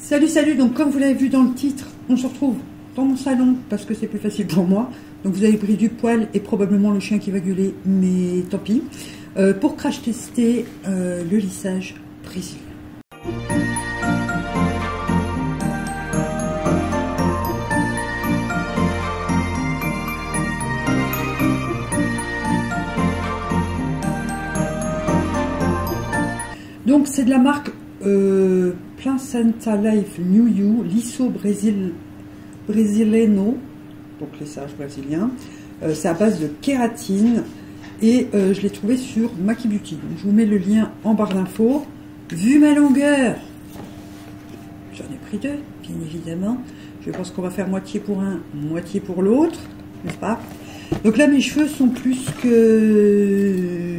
Salut, salut, donc comme vous l'avez vu dans le titre, on se retrouve dans mon salon parce que c'est plus facile pour moi. Donc vous avez pris du poil et probablement le chien qui va gueuler, mais tant pis. Pour crash tester le lissage brésilien. Donc c'est de la marque Placenta Life New You Liso Brasileiro, donc lissage brésilien. C'est à base de kératine et je l'ai trouvé sur Maki Beauty. Donc je vous mets le lien en barre d'infos. Vu ma longueur, j'en ai pris deux, bien évidemment. Je pense qu'on va faire moitié pour un, moitié pour l'autre, n'est-ce pas? Donc là mes cheveux sont plus que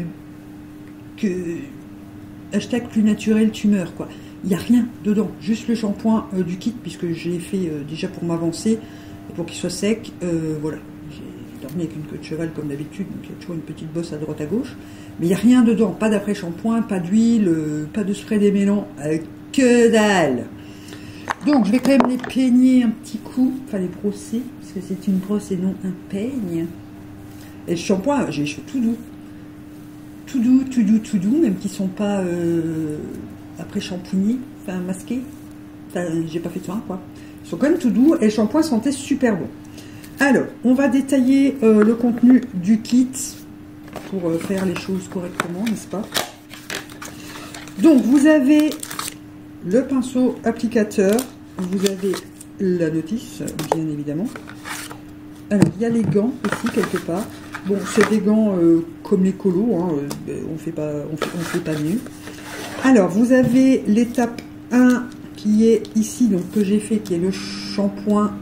hashtag plus naturel tumeur, quoi. Il n'y a rien dedans, juste le shampoing du kit, puisque je l'ai fait déjà pour m'avancer, pour qu'il soit sec. Voilà, j'ai dormi avec une queue de cheval comme d'habitude, donc il y a toujours une petite bosse à droite à gauche. Mais il n'y a rien dedans, pas d'après-shampoing, pas d'huile, pas de spray démêlant, que dalle. Donc je vais quand même les peigner un petit coup, enfin les brosser, parce que c'est une brosse et non un peigne. Et le shampoing, j'ai les cheveux tout doux. Tout doux, même qui sont pas après shampooignés, enfin masqués. Enfin, j'ai pas fait de soin, quoi. Ils sont quand même tout doux et le shampoing sentait super bon. Alors, on va détailler le contenu du kit pour faire les choses correctement, n'est-ce pas? Donc, vous avez le pinceau applicateur, vous avez la notice, bien évidemment. Alors, il y a les gants aussi, quelque part. Bon, c'est des gants comme les colos, hein, on fait pas mieux. Alors, vous avez l'étape 1 qui est ici, donc que j'ai fait, qui est le shampoing.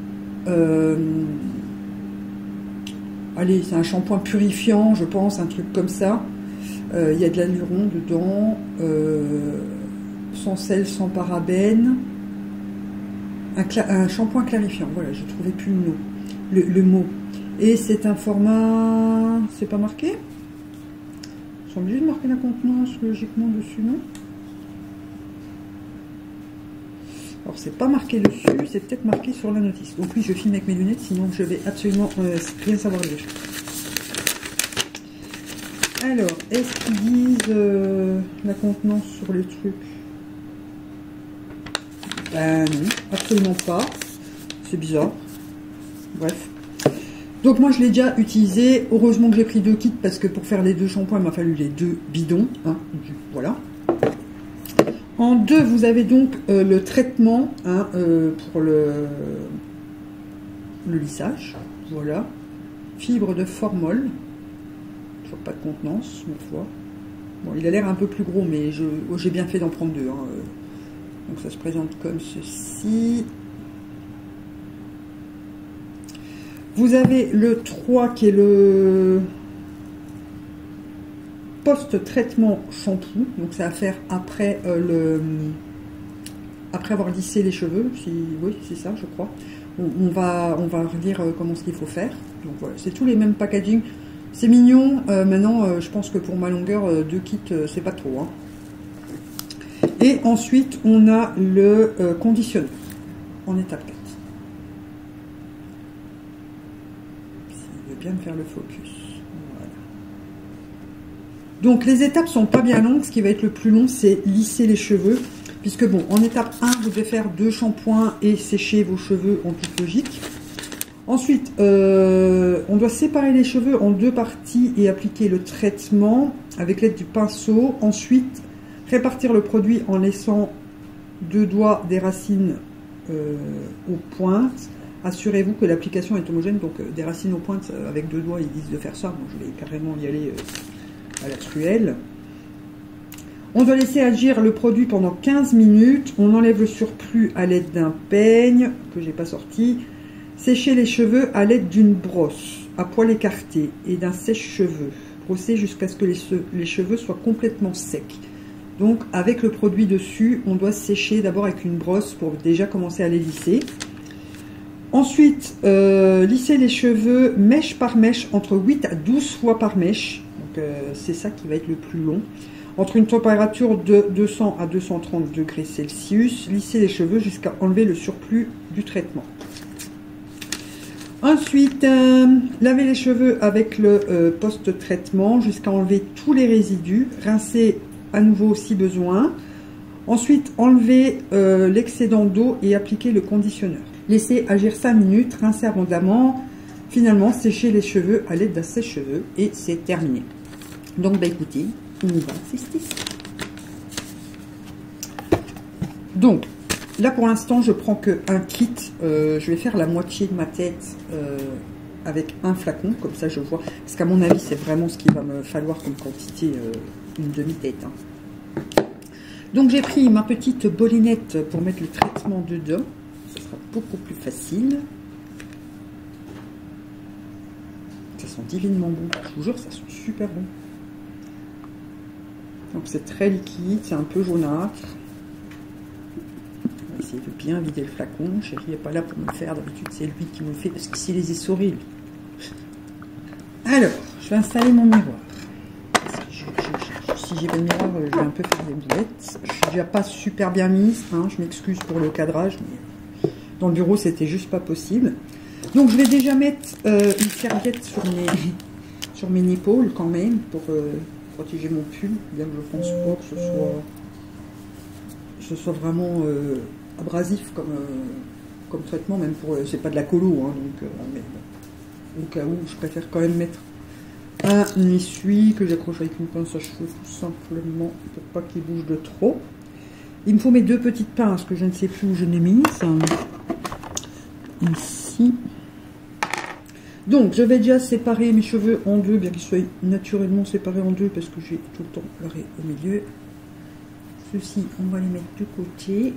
Allez, c'est un shampoing purifiant, je pense, un truc comme ça. Il y a de l'hyaluron dedans, sans sel, sans parabènes. Un shampoing clarifiant, voilà, je ne trouvais plus le mot. Et c'est un format... C'est pas marqué? Ils sont obligés de marquer la contenance logiquement dessus, non? Alors c'est pas marqué dessus, c'est peut-être marqué sur la notice. Donc oui, je filme avec mes lunettes, sinon je vais absolument rien savoir dessus. Alors, est-ce qu'ils disent la contenance sur les trucs? Ben non, absolument pas. C'est bizarre. Bref. Donc moi je l'ai déjà utilisé, heureusement que j'ai pris deux kits parce que pour faire les deux shampoings il m'a fallu les deux bidons, hein, voilà. En deux vous avez donc le traitement hein, pour le lissage, voilà. Fibre de formol, toujours pas de contenance, ma foi. Bon il a l'air un peu plus gros mais j'ai bien fait d'en prendre deux, hein. Donc ça se présente comme ceci. Vous avez le 3 qui est le post-traitement shampoo. Donc c'est à faire après, après avoir lissé les cheveux. Oui, c'est ça, je crois. On va redire comment ce qu'il faut faire. Donc voilà, c'est tous les mêmes packaging. C'est mignon. Maintenant, je pense que pour ma longueur, deux kits, c'est pas trop. Hein. Et ensuite, on a le conditionneur en étape 4. Bien me faire le focus. Voilà. Donc les étapes sont pas bien longues. Ce qui va être le plus long, c'est lisser les cheveux. Puisque bon, en étape 1, vous devez faire 2 shampoings et sécher vos cheveux en toute logique. Ensuite, on doit séparer les cheveux en 2 parties et appliquer le traitement avec l'aide du pinceau. Ensuite, répartir le produit en laissant 2 doigts des racines aux pointes. Assurez-vous que l'application est homogène, donc des racines aux pointes avec 2 doigts, ils disent de faire ça. Moi, je vais carrément y aller à la truelle. On doit laisser agir le produit pendant 15 minutes. On enlève le surplus à l'aide d'un peigne, que j'ai pas sorti. Sécher les cheveux à l'aide d'une brosse à poil écarté et d'un sèche-cheveux. Brosser jusqu'à ce que les cheveux soient complètement secs. Donc, avec le produit dessus, on doit sécher d'abord avec une brosse pour déjà commencer à les lisser. Ensuite, lisser les cheveux mèche par mèche, entre 8 à 12 fois par mèche. Donc, c'est ça qui va être le plus long. entre une température de 200 à 230 degrés Celsius. Lisser les cheveux jusqu'à enlever le surplus du traitement. Ensuite, laver les cheveux avec le post-traitement jusqu'à enlever tous les résidus. Rincer à nouveau si besoin. Ensuite, enlever l'excédent d'eau et appliquer le conditionneur. Laisser agir 5 minutes, rincer abondamment. Finalement, sécher les cheveux à l'aide d'un sèche-cheveux et c'est terminé. Donc, bah écoutez, on y va, c'est ça. Donc, là pour l'instant, je prends qu'un kit. Je vais faire la moitié de ma tête avec un flacon, comme ça je vois. Parce qu'à mon avis, c'est vraiment ce qu'il va me falloir comme quantité, une demi-tête. Hein. Donc, j'ai pris ma petite bolinette pour mettre le traitement dedans. Ce sera beaucoup plus facile. Ça sent divinement bon. Je vous jure, ça sent super bon. Donc c'est très liquide, c'est un peu jaunâtre. On va essayer de bien vider le flacon. Chérie n'est pas là pour me le faire. D'habitude, c'est lui qui me le fait parce que c'est les essorés, lui. Alors, je vais installer mon miroir. Si j'ai pas de miroir, je vais un peu faire des boulettes. Je suis déjà pas super bien mise. Hein, je m'excuse pour le cadrage, mais dans le bureau, c'était juste pas possible. Donc je vais déjà mettre une serviette sur mes épaules quand même pour protéger mon pull, bien que je pense pas que ce soit vraiment abrasif comme traitement, même pour c'est pas de la colo, hein, donc mais bon, au cas où je préfère quand même mettre un essuie que j'accroche avec une pince à cheveux tout simplement pour pas qu'il bouge de trop. Il me faut mes 2 petites pinces que je ne sais plus où je les ai mises. Ici. Donc, je vais déjà séparer mes cheveux en 2, bien qu'ils soient naturellement séparés en 2, parce que j'ai tout le temps l'arrêt au milieu. Ceux-ci, on va les mettre de côté.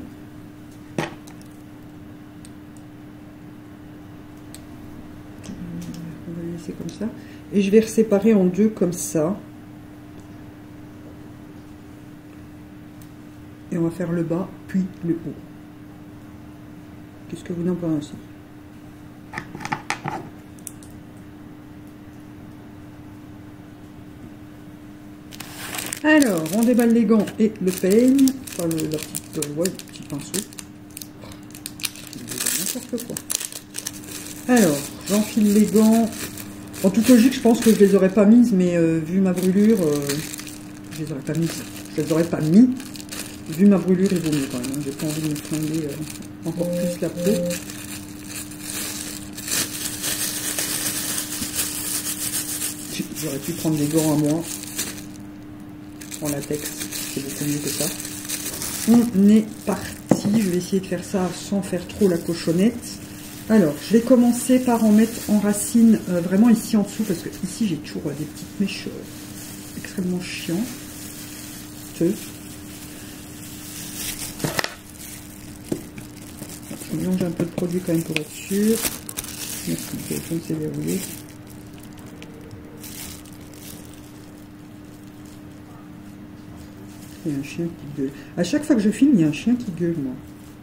On va les laisser comme ça. Et je vais séparer en 2 comme ça. Et on va faire le bas, puis le haut. Qu'est-ce que vous en pensez ? Alors, on déballe les gants et le peigne. Enfin, le petit pinceau. N'importe quoi. Alors, j'enfile les gants. En toute logique, je pense que je les aurais pas mises, mais vu ma brûlure, je les aurais pas mises. Je les aurais pas mis. Vu ma brûlure, il vaut mieux quand même. J'ai pas envie de me flinguer encore plus la peau. J'aurais pu prendre des gants à moi. En latex, c'est beaucoup mieux que ça. On est parti. Je vais essayer de faire ça sans faire trop la cochonnette. Alors, je vais commencer par en mettre en racine vraiment ici en dessous, parce que ici j'ai toujours des petites mèches extrêmement chiantes. Je mélange un peu de produit quand même pour être sûr. Merci, le téléphone s'est verrouillé. Il y a un chien qui gueule. À chaque fois que je filme, il y a un chien qui gueule, moi.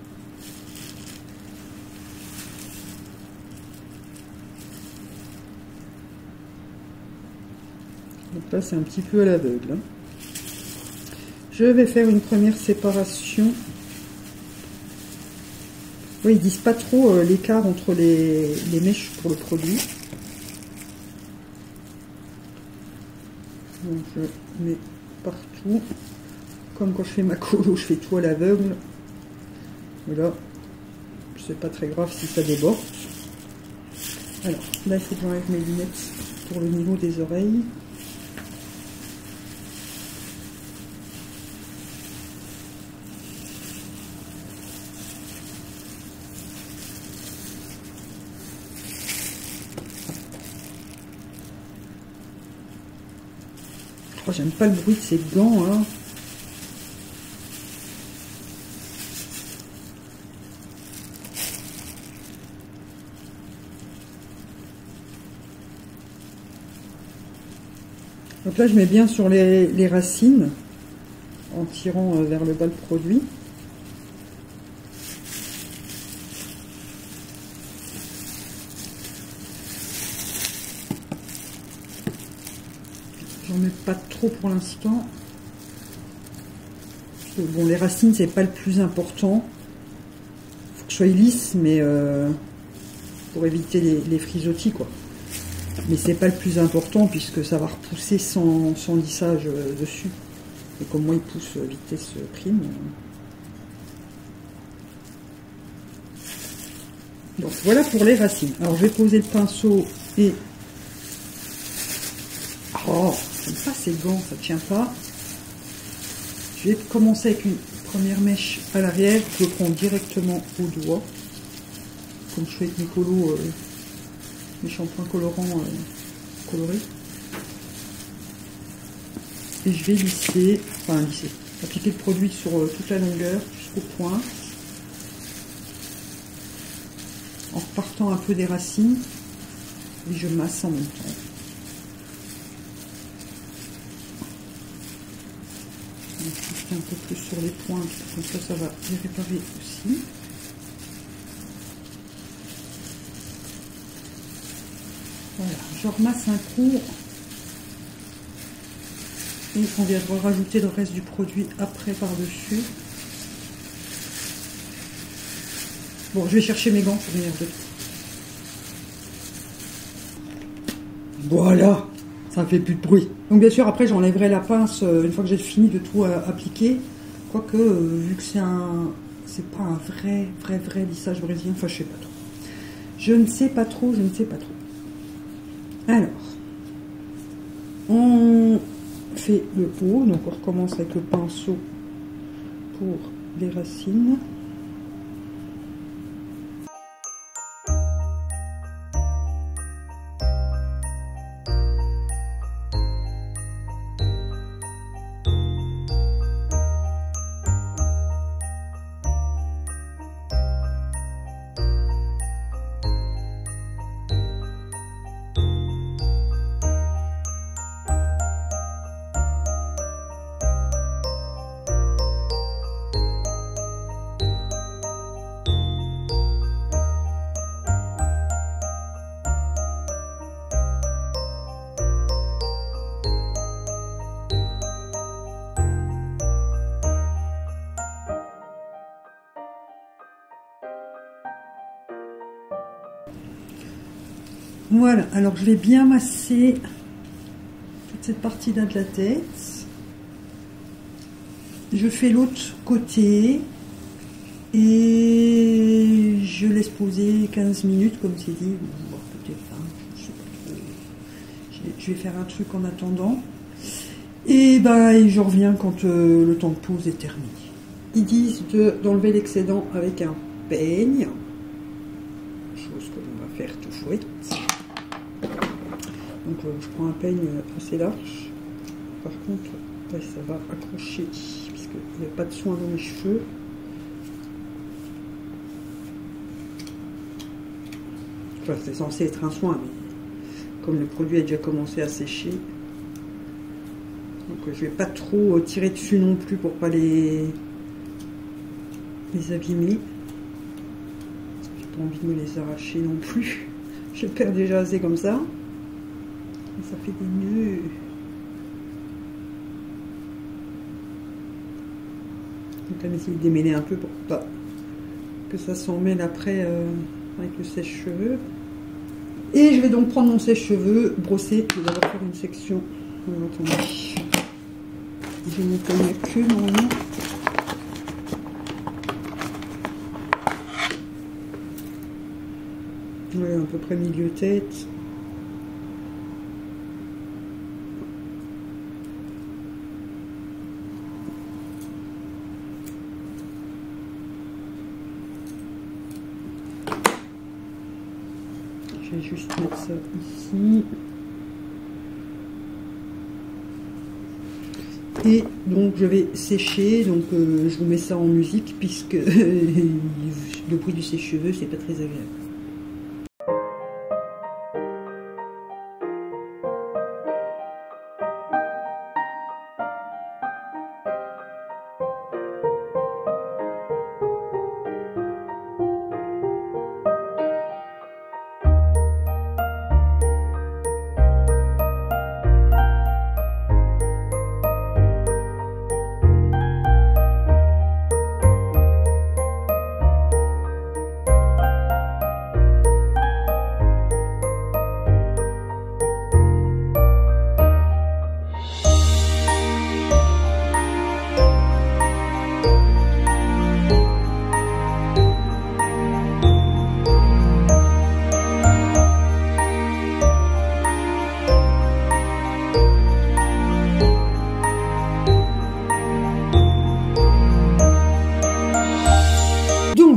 Donc là, c'est un petit peu à l'aveugle. Hein. Je vais faire une première séparation. Oui, ils disent pas trop l'écart entre les mèches pour le produit. Donc je mets partout. Comme quand je fais ma colo, je fais tout à l'aveugle. Et là, c'est pas très grave si ça déborde. Alors, là, il faut que j'enlève mes lunettes pour le niveau des oreilles. Oh, j'aime pas le bruit de ces gants, hein. Donc là, je mets bien sur les racines, en tirant vers le bas le produit. J'en mets pas trop pour l'instant. que bon, les racines, c'est pas le plus important. Faut que ce soit lisse, mais pour éviter les frisottis, quoi. Mais c'est pas le plus important puisque ça va repousser sans lissage dessus. Et comme moi, il pousse vitesse prime. Donc voilà pour les racines. Alors je vais poser le pinceau et... Oh, j'aime pas ces gants, ça tient pas. Je vais commencer avec une première mèche à l'arrière. Je le prends directement au doigt. Comme je fais avec mes shampoings colorants colorés. Et je vais lisser, appliquer le produit sur toute la longueur jusqu'au point. En repartant un peu des racines. Et je masse en même temps. Un peu plus sur les pointes, comme ça va les réparer aussi. Voilà, je remasse un coup et on viendra rajouter le reste du produit après par-dessus. Bon, je vais chercher mes gants pour venir de... Voilà, ça ne fait plus de bruit. Donc bien sûr, après j'enlèverai la pince une fois que j'ai fini de tout appliquer. Quoique, vu que c'est pas un vrai lissage brésilien, enfin je sais pas trop. Je ne sais pas trop. Alors, on fait le pot, donc on recommence avec le pinceau pour les racines. Voilà, alors je vais bien masser toute cette partie-là de la tête. Je fais l'autre côté et je laisse poser 15 minutes, comme c'est dit, peut-être 20, je sais pas trop. Je vais faire un truc en attendant. Et je reviens quand le temps de pause est terminé. Ils disent d'enlever l'excédent avec un peigne, chose que l'on va faire tout chouette. Donc je prends un peigne assez large. Par contre, ça va accrocher puisqu'il n'y a pas de soin dans mes cheveux. Enfin, c'est censé être un soin, mais comme le produit a déjà commencé à sécher, donc je vais pas trop tirer dessus non plus pour pas les abîmer. J'ai pas envie de me les arracher non plus. Je perds déjà assez comme ça. Ça fait des nœuds. Donc là, j'essaie de démêler un peu pour pas que ça s'en mêle après avec le sèche-cheveux. Et je vais donc prendre mon sèche-cheveux, brosser, je vais d'abord faire une section. Attendez. J'ai mon peigne à queue normalement. Voilà, à peu près milieu tête. Je vais juste mettre ça ici. Et donc je vais sécher, donc je vous mets ça en musique puisque le bruit du sèche-cheveux c'est pas très agréable.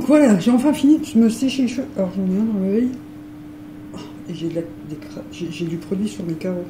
Donc voilà, j'ai enfin fini de me sécher les cheveux. Alors j'en ai un dans l'œil. Et j'ai du produit sur mes carreaux.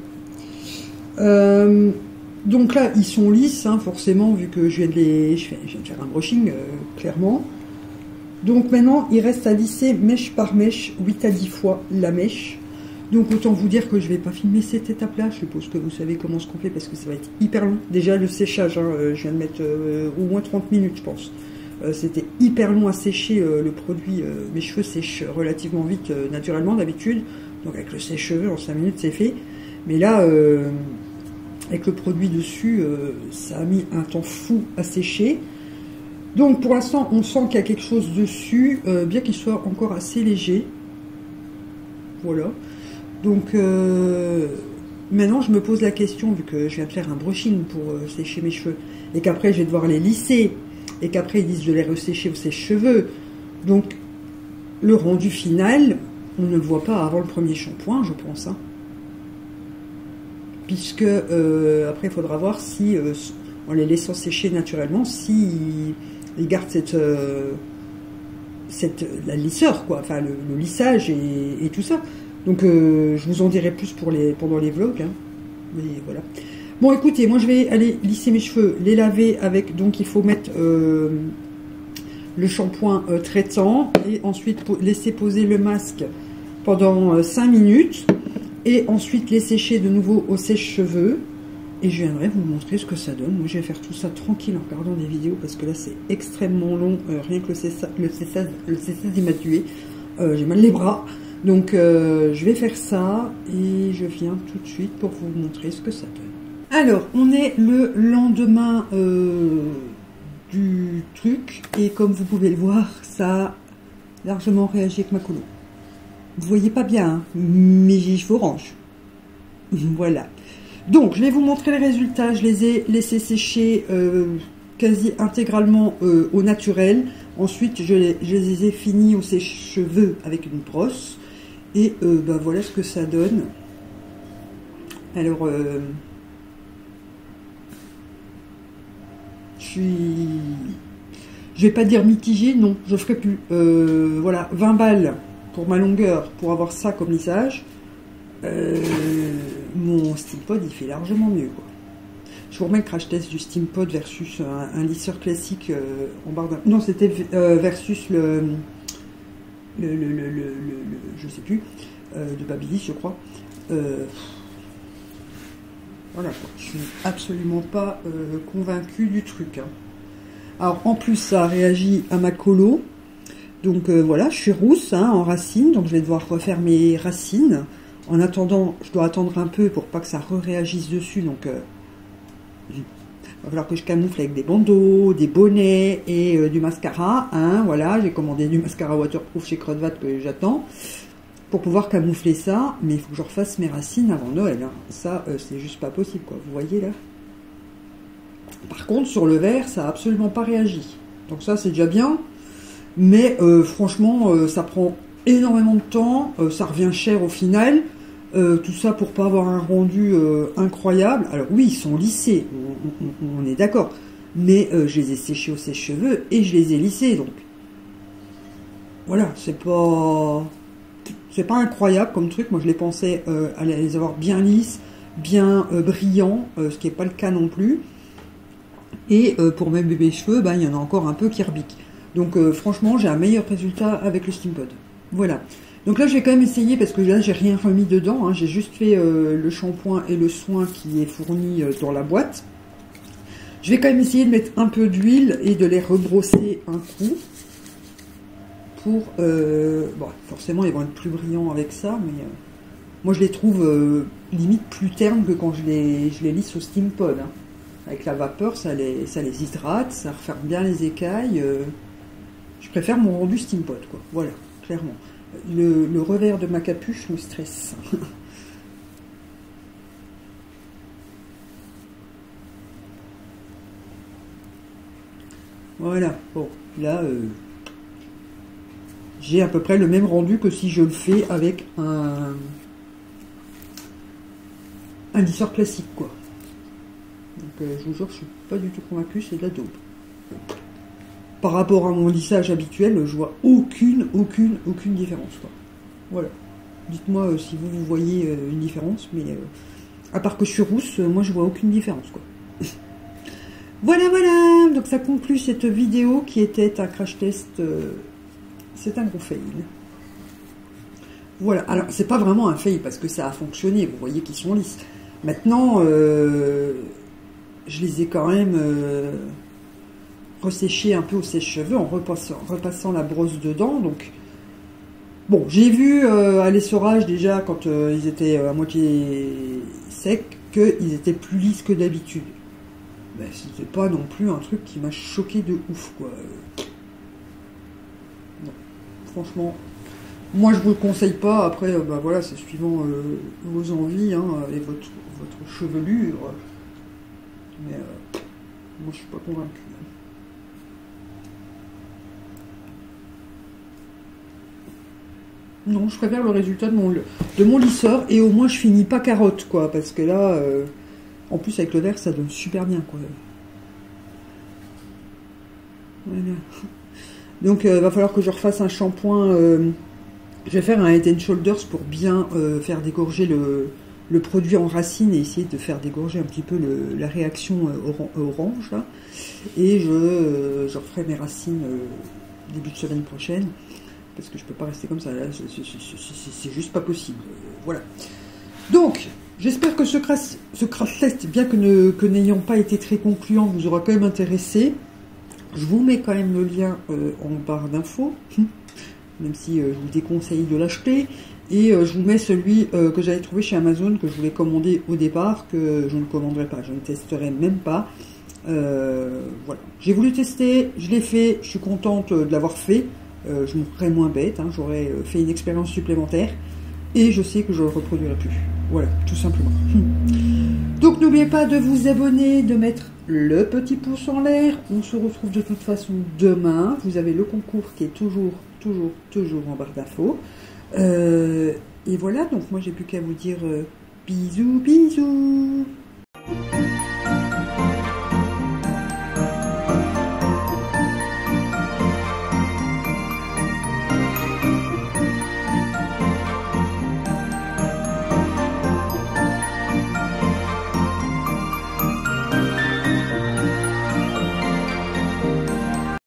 Donc là, ils sont lisses, hein, forcément, vu que je viens de faire un brushing, clairement. Donc maintenant, il reste à lisser mèche par mèche, 8 à 10 fois la mèche. Donc autant vous dire que je ne vais pas filmer cette étape-là. Je suppose que vous savez comment ce qu'on fait parce que ça va être hyper long. Déjà, le séchage, hein, je viens de mettre au moins 30 minutes, je pense. C'était hyper long à sécher le produit. Mes cheveux sèchent relativement vite, naturellement, d'habitude. Donc avec le sèche-cheveux, en 5 minutes, c'est fait. Mais là... avec le produit dessus, ça a mis un temps fou à sécher. Donc pour l'instant, on sent qu'il y a quelque chose dessus, bien qu'il soit encore assez léger. Voilà. Donc maintenant, je me pose la question, vu que je viens de faire un brushing pour sécher mes cheveux, et qu'après je vais devoir les lisser, et qu'après ils disent de les ressécher au sèche-cheveux. Donc le rendu final, on ne le voit pas avant le premier shampoing, je pense. Hein. Puisque après il faudra voir si en les laissant sécher naturellement, si ils gardent la lisseur, quoi, enfin le lissage et tout ça. Donc je vous en dirai plus pendant les vlogs, hein. Mais voilà. Bon, écoutez, moi je vais aller lisser mes cheveux, les laver avec, donc il faut mettre le shampoing traitant et ensuite laisser poser le masque pendant 5 minutes. Et ensuite les sécher de nouveau au sèche-cheveux. Et je viendrai vous montrer ce que ça donne. Moi je vais faire tout ça tranquille en regardant des vidéos parce que là c'est extrêmement long. Rien que le cessage il m'a tué. J'ai mal les bras. Donc je vais faire ça et je viens tout de suite pour vous montrer ce que ça donne. Alors on est le lendemain du truc. Et comme vous pouvez le voir, ça a largement réagi avec ma colo. Vous voyez pas bien, hein, mais j'ai les cheveux orange. Voilà. Donc, je vais vous montrer les résultats. Je les ai laissés sécher quasi intégralement au naturel. Ensuite, je les ai finis au sèche-cheveux avec une brosse. Et bah, voilà ce que ça donne. Alors, je vais pas dire mitigé, non, je ferai plus. Voilà, 20 balles. Pour ma longueur, pour avoir ça comme lissage, mon Steampod il fait largement mieux, quoi. Je vous remets le crash test du Steampod versus un lisseur classique en barre d'un... Non, c'était versus le je sais plus, de Babyliss, je crois. Voilà, quoi. Je suis absolument pas convaincue du truc. Hein. Alors en plus, ça réagit à ma colo. Donc voilà, je suis rousse, hein, en racines, donc je vais devoir refaire mes racines. En attendant, je dois attendre un peu pour pas que ça réagisse dessus, donc il va falloir que je camoufle avec des bandeaux, des bonnets et du mascara. Hein, voilà, j'ai commandé du mascara waterproof chez Crudvat que j'attends pour pouvoir camoufler ça, mais il faut que je refasse mes racines avant Noël. Hein. Ça, c'est juste pas possible, quoi. Vous voyez là. Par contre, sur le vert, ça a absolument pas réagi. Donc ça, c'est déjà bien. Mais franchement, ça prend énormément de temps, ça revient cher au final, tout ça pour pas avoir un rendu incroyable. Alors oui, ils sont lissés, on est d'accord, mais je les ai séchés au sèche-cheveux et je les ai lissés, donc voilà, c'est pas incroyable comme truc. Moi je les pensais à les avoir bien lisses, bien brillants, ce qui n'est pas le cas non plus. Et pour mes bébés cheveux, ben, il y en a encore un peu qui rebiquent. Donc franchement, j'ai un meilleur résultat avec le Steampod. Voilà. Donc là, je vais quand même essayer, parce que là, j'ai rien remis dedans. Hein, j'ai juste fait le shampoing et le soin qui est fourni dans la boîte. Je vais quand même essayer de mettre un peu d'huile et de les rebrosser un coup. Pour... bon, forcément, ils vont être plus brillants avec ça, mais... moi, je les trouve limite plus ternes que quand je les lisse au Steampod. Hein. Avec la vapeur, ça les hydrate, ça referme bien les écailles... Je préfère mon rendu Steampod, quoi. Voilà, clairement. Le revers de ma capuche me stresse. Voilà. Bon, là, j'ai à peu près le même rendu que si je le fais avec un lisseur classique, quoi. Donc, je vous jure, je suis pas du tout convaincue, c'est de la daube. par rapport à mon lissage habituel, je vois aucune différence, quoi. Voilà. Dites-moi si vous voyez une différence, mais à part que je suis rousse, moi je vois aucune différence, quoi. Voilà, voilà. Donc ça conclut cette vidéo qui était un crash test. C'est un gros fail. Voilà. Alors c'est pas vraiment un fail parce que ça a fonctionné. Vous voyez qu'ils sont lisses. Maintenant, je les ai quand même resséchés un peu au sèche-cheveux en repassant la brosse dedans. Donc bon, j'ai vu à l'essorage déjà quand ils étaient à moitié secs qu'ils étaient plus lisses que d'habitude. Ben, c'était pas non plus un truc qui m'a choqué de ouf, quoi. Non, franchement, moi je vous le conseille pas. Après, ben voilà, c'est suivant vos envies hein, et votre chevelure. Mais moi je suis pas convaincue. Non, je préfère le résultat de mon lisseur et au moins je finis pas carotte, quoi, parce que là. En plus, avec le vert, ça donne super bien, quoi. Voilà. Donc, va falloir que je refasse un shampoing. Je vais faire un Head and Shoulders pour bien faire dégorger le produit en racine et essayer de faire dégorger un petit peu la réaction orange, là. Et je referai mes racines début de semaine prochaine. Parce que je peux pas rester comme ça, là. C'est juste pas possible. Voilà. Donc... j'espère que ce crash test, bien que n'ayant pas été très concluant, vous aura quand même intéressé. Je vous mets quand même le lien en barre d'infos, même si je vous déconseille de l'acheter. Et je vous mets celui que j'avais trouvé chez Amazon, que je voulais commander au départ, que je ne commanderai pas, je ne testerai même pas. Voilà. J'ai voulu tester, je l'ai fait, je suis contente de l'avoir fait. Je me ferai moins bête, hein, j'aurais fait une expérience supplémentaire. Et je sais que je ne le reproduirai plus. Voilà, tout simplement. Donc n'oubliez pas de vous abonner, de mettre le petit pouce en l'air. On se retrouve de toute façon demain. Vous avez le concours qui est toujours en barre d'infos. Et voilà, donc moi j'ai plus qu'à vous dire bisous, bisous.